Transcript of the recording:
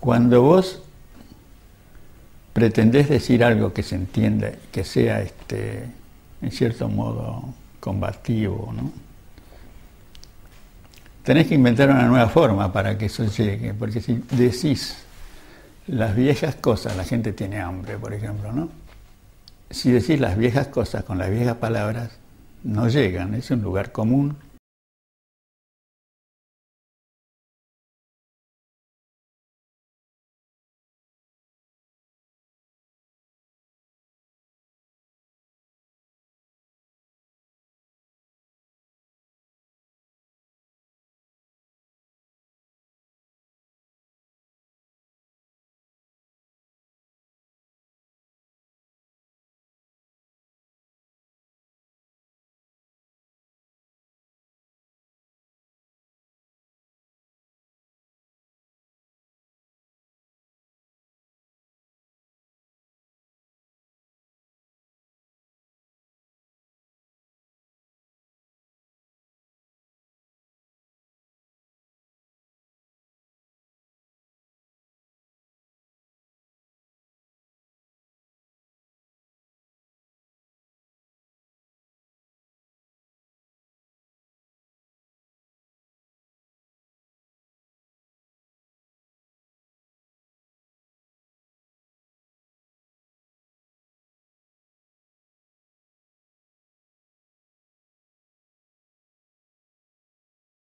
Cuando vos pretendés decir algo que se entienda, que sea en cierto modo combativo, ¿no? Tenés que inventar una nueva forma para que eso llegue, porque si decís las viejas cosas, la gente tiene hambre, por ejemplo, ¿no? Si decís las viejas cosas con las viejas palabras, no llegan, es un lugar común